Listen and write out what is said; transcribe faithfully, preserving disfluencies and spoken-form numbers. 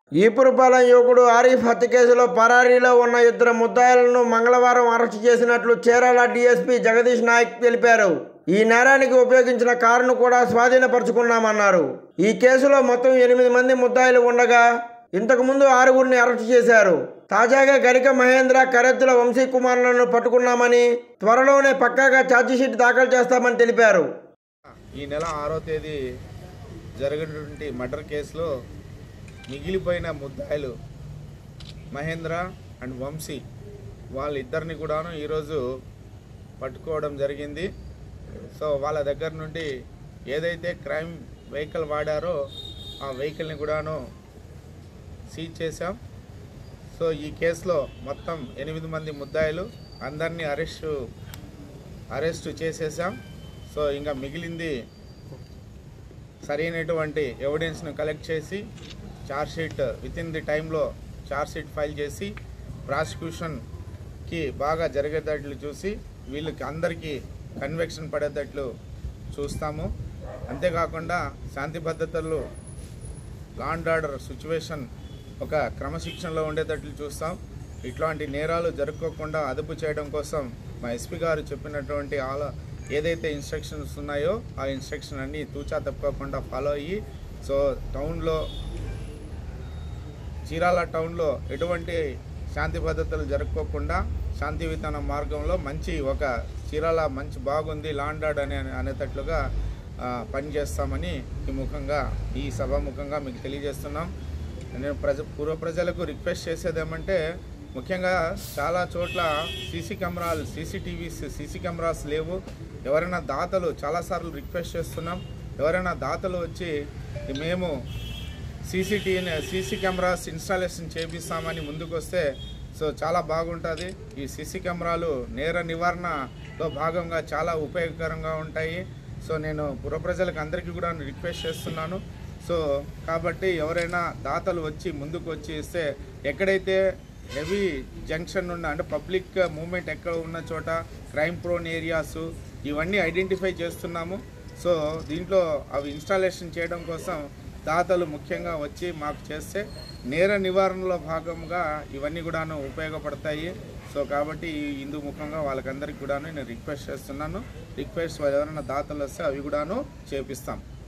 ఈపురపాలెం యువకుడు ఆరిఫ్ హత్య కేసులో పరారీలో ఉన్న ఇద్దరు ముద్దాయిలను మంగళవారం అరెస్టు చేసినట్లు చీరాల డీఎస్పీ జగదీష్ నాయక్ తెలిపారు. ఈ నేరానికి ఉపయోగించిన కారును కూడా స్వాధీనపరుచుకున్నామన్నారు. ఈ కేసులో మొత్తం ఎనిమిది మంది ముద్దాయిలు ఉండగా ఇంతకుముందు ఆరుగురిని అరెస్టు చేశారు. తాజాగా గరిక మహేంద్ర, కరెత్తుల వంశీ కుమార్లను పట్టుకున్నామని, త్వరలోనే పక్కాగా ఛార్జిషీట్ దాఖలు చేస్తామని తెలిపారు. ఈ నెల ఆరో తేదీ జరిగినటువంటి మర్డర్ కేసులో మిగిలిపోయిన ముద్దాయిలు మహేంద్ర అండ్ వంశీ వాళ్ళిద్దరిని కూడాను ఈరోజు పట్టుకోవడం జరిగింది. సో వాళ్ళ దగ్గర నుండి ఏదైతే క్రైమ్ వెహికల్ వాడారో ఆ వెహికల్ని కూడాను సీజ్ చేశాం. సో ఈ కేసులో మొత్తం ఎనిమిది మంది ముద్దాయిలు అందరినీ అరెస్టు అరెస్టు చేసేసాం. సో ఇంకా మిగిలింది సరైనటువంటి ఎవిడెన్స్ను కలెక్ట్ చేసి ఛార్జ్షీట్ విత్ ఇన్ ది టైంలో ఛార్జ్షీట్ ఫైల్ చేసి ప్రాసిక్యూషన్కి బాగా జరిగేటట్లు చూసి వీళ్ళకి అందరికీ కన్విక్షన్ పడేటట్లు చూస్తాము. అంతేకాకుండా శాంతి భద్రతలు, లా అండ్ ఆర్డర్ సిచ్యువేషన్ ఒక క్రమశిక్షణలో ఉండేటట్లు చూస్తాం. ఇట్లాంటి నేరాలు జరుపుకోకుండా అదుపు చేయడం కోసం మా ఎస్పీ గారు చెప్పినటువంటి ఆల ఏదైతే ఇన్స్ట్రక్షన్స్ ఉన్నాయో ఆ ఇన్స్ట్రక్షన్ అన్నీ తూచా తప్పకుండా ఫాలో అయ్యి సో టౌన్లో చీరాల టౌన్లో ఎటువంటి శాంతి భద్రతలు జరుపుకోకుండా శాంతియుత మార్గంలో మంచి ఒక చీరాల మంచి బాగుంది లా అండ్ ఆర్డర్ అనే అనేటట్లుగా పనిచేస్తామని ఈ ముఖంగా ఈ సభాముఖంగా మీకు తెలియజేస్తున్నాం. నేను ప్రజ పూర్వ ప్రజలకు రిక్వెస్ట్ చేసేది ఏమంటే, ముఖ్యంగా చాలా చోట్ల సీసీ కెమెరాలు సీసీటీవీస్ సీసీ కెమెరాస్ లేవు. ఎవరైనా దాతలు చాలాసార్లు రిక్వెస్ట్ చేస్తున్నాం, ఎవరైనా దాతలు వచ్చి మేము సీసీటీవీ సీసీ కెమెరాస్ ఇన్స్టాలేషన్ చేపిస్తామని ముందుకు వస్తే సో చాలా బాగుంటుంది. ఈ సీసీ కెమెరాలు నేర నివారణలో భాగంగా చాలా ఉపయోగకరంగా ఉంటాయి. సో నేను పుర ప్రజలకు అందరికీ కూడా రిక్వెస్ట్ చేస్తున్నాను. సో కాబట్టి ఎవరైనా దాతలు వచ్చి ముందుకు వచ్చి ఇస్తే ఎక్కడైతే హెవీ జంక్షన్ ఉన్న అంటే పబ్లిక్ మూవ్మెంట్ ఎక్కడ ఉన్న చోట క్రైమ్ ప్రోన్ ఏరియాస్ ఇవన్నీ ఐడెంటిఫై చేస్తున్నాము. సో దీంట్లో అవి ఇన్స్టాలేషన్ చేయడం కోసం దాతలు ముఖ్యంగా వచ్చి మాకు చేస్తే నేర నివారణలో భాగంగా ఇవన్నీ కూడాను ఉపయోగపడతాయి. సో కాబట్టి ఇందు ముఖంగా వాళ్ళకందరికీ కూడాను నేను రిక్వెస్ట్ చేస్తున్నాను. రిక్వెస్ట్ ఎవరైనా దాతలు వస్తే అవి కూడాను చేపిస్తాం.